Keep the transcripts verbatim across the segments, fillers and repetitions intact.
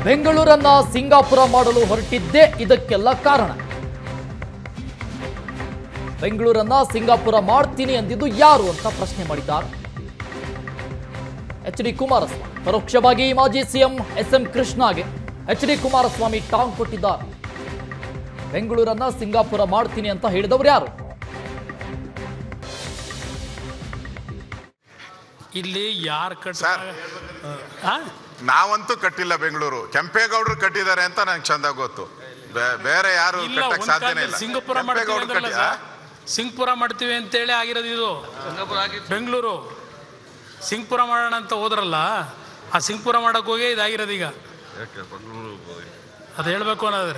ಬೆಂಗಳೂರನ್ನ Singapore ಮಾಡಲು ಹೊರಟಿದ್ದೇ ಇದಕ್ಕೆಲ್ಲ ಕಾರಣ. ಬೆಂಗಳೂರನ್ನ ಸಿಂಗಾಪುರ ಮಾಡ್ತೀನಿ ಅಂದಿದ್ದು ಯಾರು ಅಂತ ಪ್ರಶ್ನೆ ಮಾಡಿದ್ದಾರೆ ಎಚ್ ಡಿ ಕುಮಾರಸ್ವಾಮಿ. ಪರೋಕ್ಷವಾಗಿ ಮಾಜಿ ಸಿಎಂ ಎಸ್ ಎಂ ಕೃಷ್ಣಗೆ ಎಚ್ ಡಿ ಕುಮಾರಸ್ವಾಮಿ ಟಾಂಗ್ ಕೊಟ್ಟಿದ್ದಾರೆ. ಬೆಂಗಳೂರನ್ನ ಸಿಂಗಾಪುರ ಮಾಡ್ತೀನಿ ಅಂತ ಹೇಳಿದವರು ಯಾರು? ಇಲ್ಲಿ ಯಾರು ಕಟ್ಟ ನಾವಂತೂ ಕಟ್ಟಿಲ್ಲ. ಬೆಂಗಳೂರು ಕೆಂಪೇಗೌಡರು ಕಟ್ಟಿದ್ದಾರೆ ಅಂತ ನಂಗೆ ಚಂದ ಗೊತ್ತು. ಬೇರೆ ಯಾರು ಕಟ್ಟಕ್ಕೆ ಸಾಧ್ಯನೇ ಇಲ್ಲ. ಸಿಂಗಾಪುರ ಮಾಡ್ತೀವಿ ಸಿಂಗ್ಪುರ ಮಾಡ್ತೀವಿ ಅಂತೇಳಿ ಆಗಿರೋದು ಇದು. ಬೆಂಗಳೂರು ಸಿಂಗ್ಪುರ ಮಾಡೋಣ ಅಂತ ಹೋದ್ರಲ್ಲ, ಆ ಸಿಂಗ್ಪುರ ಮಾಡಕ್ ಹೋಗಿ ಇದಾಗಿರೋದು ಈಗ. ಅದು ಹೇಳ್ಬೇಕು ಅನ್ನೋದ್ರಿ.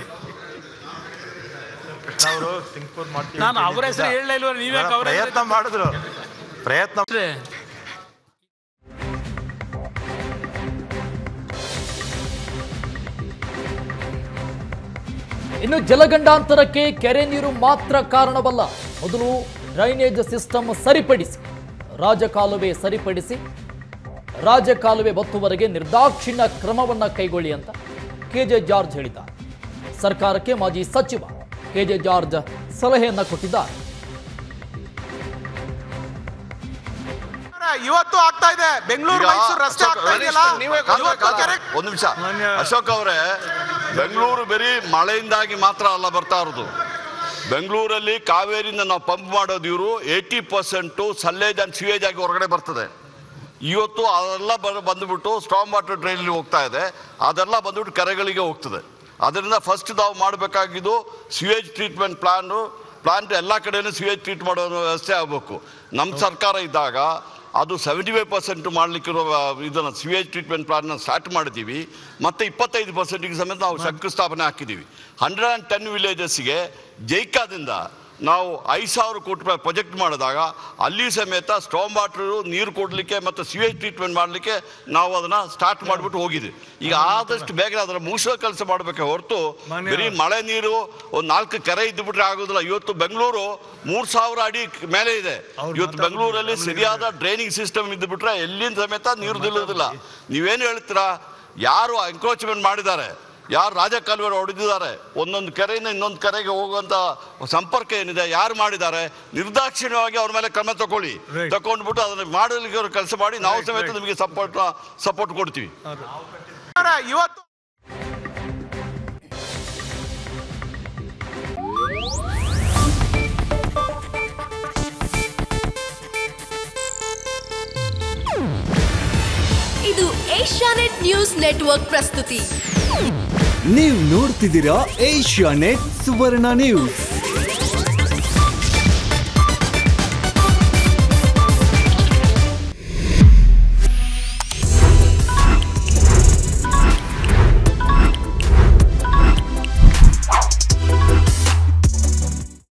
ನಾನು ಅವ್ರ ಹೆಸರು ಹೇಳಲೇ ಇಲ್ವ, ನೀವೇ ಪ್ರಯತ್ನ ಮಾಡಿದ್ರು. ಪ್ರಯತ್ನ ಇನ್ನು ಜಲಗಂಡಾಂತರಕ್ಕೆ ಕೆರೆ ನೀರು ಮಾತ್ರ ಕಾರಣವಲ್ಲ. ಮೊದಲು ಡ್ರೈನೇಜ್ ಸಿಸ್ಟಮ್ ಸರಿಪಡಿಸಿ, ರಾಜಕಾಲುವೆ ಸರಿಪಡಿಸಿ ರಾಜಕಾಲುವೆ ಬತ್ತುವರೆಗೆ ನಿರ್ದಾಕ್ಷಿಣ್ಯ ಕ್ರಮವನ್ನು ಕೈಗೊಳ್ಳಿ ಅಂತ ಕೆಜೆ ಜಾರ್ಜ್ ಹೇಳಿದ್ದಾರೆ. ಸರ್ಕಾರಕ್ಕೆ ಮಾಜಿ ಸಚಿವ ಕೆಜೆ ಜಾರ್ಜ್ ಸಲಹೆಯನ್ನ ಕೊಟ್ಟಿದ್ದಾರೆ. ಇವತ್ತು ಆಗ್ತಾ ಇದೆ ಬೆಂಗಳೂರು ಮೈಸೂರು ರಸ್ತೆ ಆಗ್ತಾ ಇದೆಯಲ್ಲ. ಒಂದು ನಿಮಿಷ ಅಶೋಕ್ ಅವರೇ, ಬೆಂಗಳೂರು ಬರೀ ಮಳೆಯಿಂದಾಗಿ ಮಾತ್ರ ಅಲ್ಲ ಬರ್ತಾ ಇರೋದು. ಬೆಂಗಳೂರಲ್ಲಿ ಕಾವೇರಿಯಿಂದ ನಾವು ಪಂಪ್ ಮಾಡೋದು ಇವರು eighty percent sullage and sewage ಆಗಿ ಹೊರಗಡೆ ಬರ್ತದೆ. ಇವತ್ತು ಅದೆಲ್ಲ ಬಂದುಬಿಟ್ಟು ಸ್ಟ್ರಾಂಗ್ ವಾಟರ್ ಡ್ರೈನಲ್ಲಿ ಹೋಗ್ತಾ ಇದೆ. ಅದೆಲ್ಲ ಬಂದ್ಬಿಟ್ಟು ಕೆರೆಗಳಿಗೆ ಹೋಗ್ತದೆ. ಅದರಿಂದ ಫಸ್ಟ್ ನಾವು ಮಾಡಬೇಕಾಗಿದ್ದು ಸಿವೇಜ್ ಟ್ರೀಟ್ಮೆಂಟ್ ಪ್ಲಾನು ಪ್ಲಾಂಟ್ ಎಲ್ಲ ಕಡೆಯೂ ಸಿವೇಜ್ ಟ್ರೀಟ್ ಮಾಡೋ ವ್ಯವಸ್ಥೆ ಆಗಬೇಕು. ನಮ್ಮ ಸರ್ಕಾರ ಇದ್ದಾಗ ಅದು ಸೆವೆಂಟಿ ಫೈವ್ ಪರ್ಸೆಂಟ್ ಮಾಡಲಿಕ್ಕಿರುವ ಇದನ್ನು ಸಿವೇಜ್ ಟ್ರೀಟ್ಮೆಂಟ್ ಪ್ಲಾನ್ನ ಸ್ಟಾರ್ಟ್ ಮಾಡಿದ್ದೀವಿ. ಮತ್ತು ಇಪ್ಪತ್ತೈದು ಪರ್ಸೆಂಟಿಗೆ ಸಮೇತ ನಾವು ಶಂಕುಸ್ಥಾಪನೆ ಹಾಕಿದ್ದೀವಿ. ಹಂಡ್ರೆಡ್ ಆ್ಯಂಡ್ ಟೆನ್ ವಿಲೇಜಸ್ಗೆ ಜೈಕಾದಿಂದ ನಾವು ಐದು ಸಾವಿರ ಕೋಟಿ ರೂಪಾಯಿ ಪ್ರೊಜೆಕ್ಟ್ ಮಾಡಿದಾಗ ಅಲ್ಲಿ ಸಮೇತ ಸ್ಟ್ರಾಂಗ್ ವಾಟರು ನೀರು ಕೊಡಲಿಕ್ಕೆ ಮತ್ತು ಸಿವೇಜ್ ಟ್ರೀಟ್ಮೆಂಟ್ ಮಾಡಲಿಕ್ಕೆ ನಾವು ಅದನ್ನು ಸ್ಟಾರ್ಟ್ ಮಾಡಿಬಿಟ್ಟು ಹೋಗಿದ್ವಿ. ಈಗ ಆದಷ್ಟು ಬೇಗ ಅದರ ಮುಗಿಸೋ ಕೆಲಸ ಮಾಡಬೇಕೆ ಹೊರತು ಬರೀ ಮಳೆ ನೀರು ಒಂದು ನಾಲ್ಕು ಕೆರೆ ಇದ್ದುಬಿಟ್ರೆ ಆಗೋದಿಲ್ಲ. ಇವತ್ತು ಬೆಂಗಳೂರು ಮೂರು ಸಾವಿರ ಅಡಿ ಮೇಲೆ ಇದೆ. ಇವತ್ತು ಬೆಂಗಳೂರಲ್ಲಿ ಸರಿಯಾದ ಡ್ರೈನಿಂಗ್ ಸಿಸ್ಟಮ್ ಇದ್ದುಬಿಟ್ರೆ ಎಲ್ಲಿಂದ ಸಮೇತ ನೀರು ನಿಲ್ಲೋದಿಲ್ಲ. ನೀವೇನು ಹೇಳ್ತೀರಾ? ಯಾರು ಎಂಕ್ರೋಚ್ಮೆಂಟ್ ಮಾಡಿದ್ದಾರೆ, ಯಾರು ರಾಜಕಾಲುವೆ ಹೊಡೆದಿದ್ದಾರೆ, ಒಂದೊಂದು ಕೆರೆಯಿಂದ ಇನ್ನೊಂದು ಕೆರೆಗೆ ಹೋಗುವಂತ ಸಂಪರ್ಕ ಏನಿದೆ, ಯಾರು ಮಾಡಿದ್ದಾರೆ, ನಿರ್ದಾಕ್ಷಿಣ್ಯವಾಗಿ ಅವ್ರ ಮೇಲೆ ಕ್ರಮ ತಗೊಳ್ಳಿ. ತಗೊಂಡ್ಬಿಟ್ಟು ಅದನ್ನ ಮಾಡಲಿಕ್ಕೆ ಅವರು ಕೆಲಸ ಮಾಡಿ ನಾವು ಸಮೇತ ನಿಮಗೆ ಸಪೋರ್ಟ್ ಸಪೋರ್ಟ್ ಕೊಡ್ತೀವಿ. ಇವತ್ತು ಇದು ಏಷ್ಯಾನೆಟ್ ನ್ಯೂಸ್ ನೆಟ್ವರ್ಕ್ ಪ್ರಸ್ತುತಿ. ನೀವು ನೋಡ್ತಿದ್ದೀರಾ ಏಷ್ಯಾನೆಟ್ ಸುವರ್ಣ ನ್ಯೂಸ್.